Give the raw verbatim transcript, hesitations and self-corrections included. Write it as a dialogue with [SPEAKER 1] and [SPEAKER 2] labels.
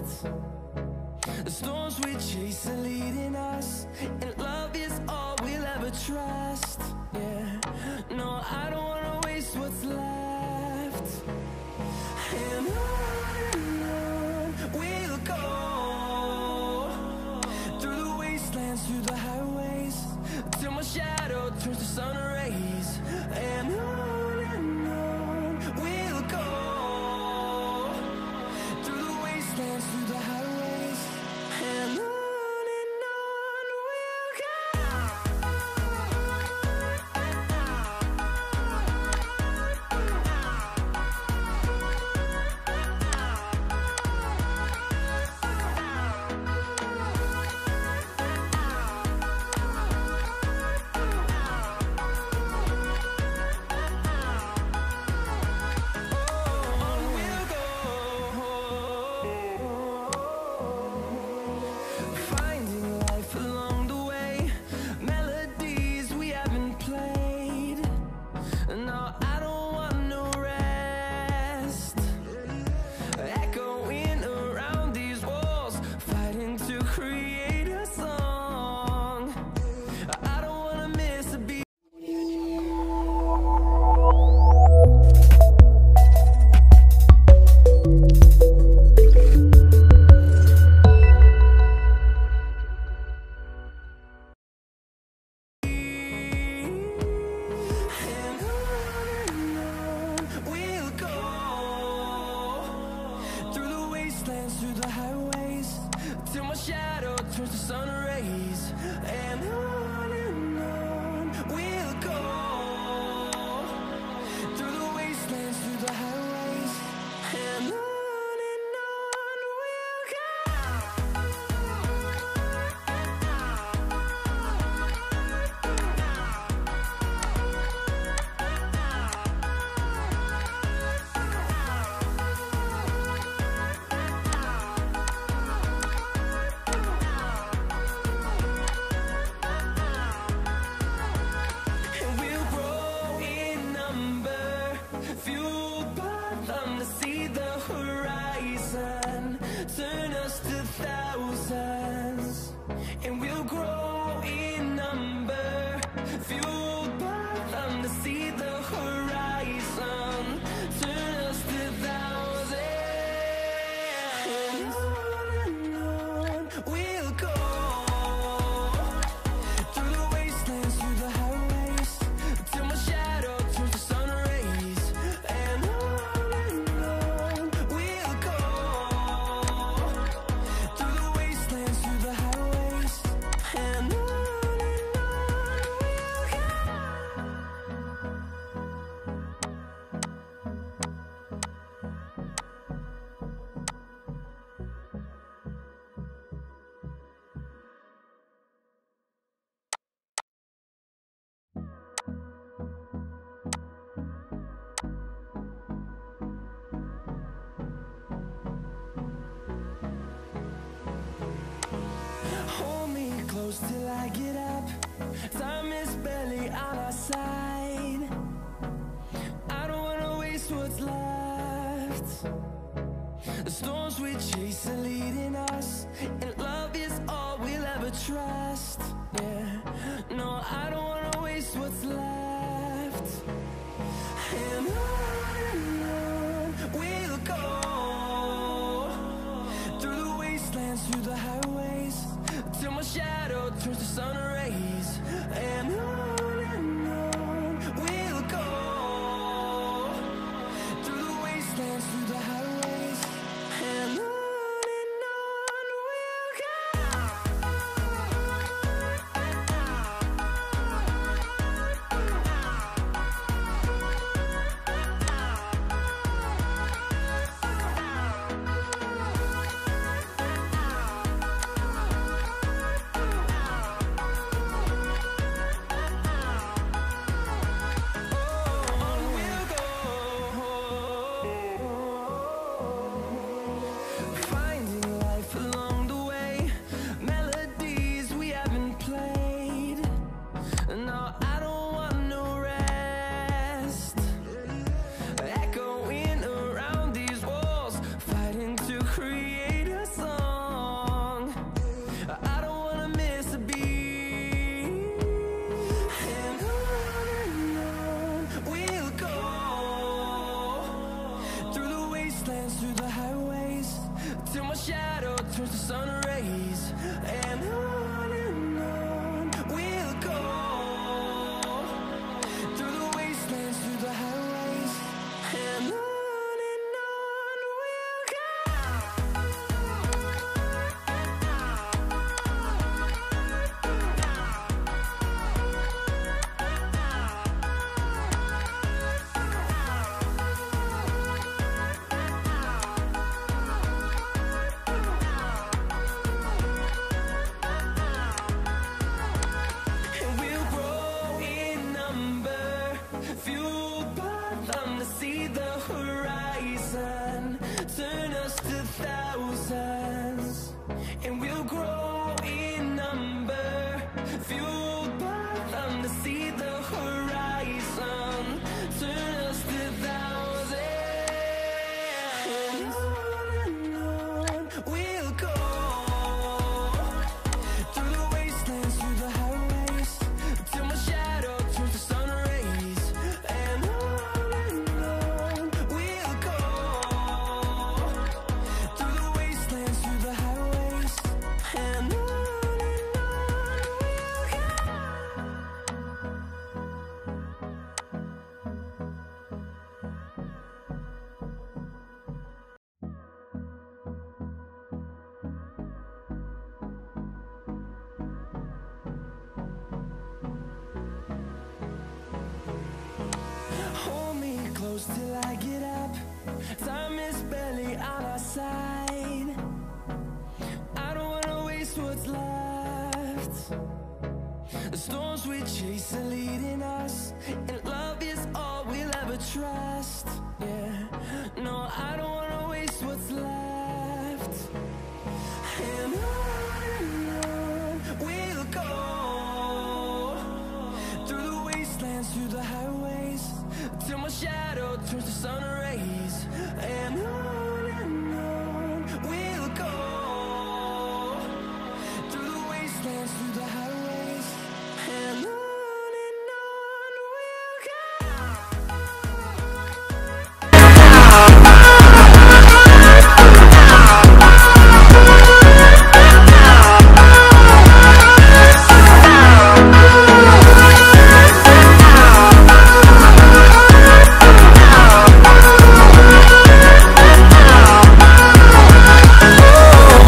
[SPEAKER 1] The storms we chase are leading us, and love is all we'll ever trust. Yeah, no, I don't wanna waste what's left. And on and on we'll go, through the wastelands, through the highways, till my shadow turns to sun rays. And on and on we'll go, through the wastelands, through the highways, and on. Through the highways, till my shadow turns to sun rays. And on and on we'll go, through the wastelands, through the highways, and on. Turn us to thousands, and we'll grow in number, fueled by them to see the horizon. Turn us to thousands, and on and on we'll go, through the wastelands, through the highways, till my shadow turns to sun rays. And on and on we'll go, through the wastelands, through the highways, and on and on we'll go. Hold me close till I get up. Time is barely on our side. I don't wanna waste what's left. The storms we chase are leading us, and love is all we'll ever trust. Yeah, no, I don't wanna waste what's left. And on and on we'll go, through the wastelands, through the highways, till my shadow turns to sun rays. And on and on we'll go, through the wastelands, through the highways, and on. turns to sun rays, and on and on we'll go, through the wastelands, through the highways, and on. See the horizon turn us to thousands, and we'll grow in number, fueled by them to see the horizon turn us to thousands, and on and on we'll go, through the wastelands, through the highways, till my shadow turns to sun rays, and on. Hold me close till I get up. Time is barely on our side. I don't wanna waste what's left. The storms we chase are leading us, and love is all we'll ever trust. Yeah, no, I don't wanna waste what's left. And on and on we'll go, through the wastelands, through the highways, till my shadow turns to sun rays, and on.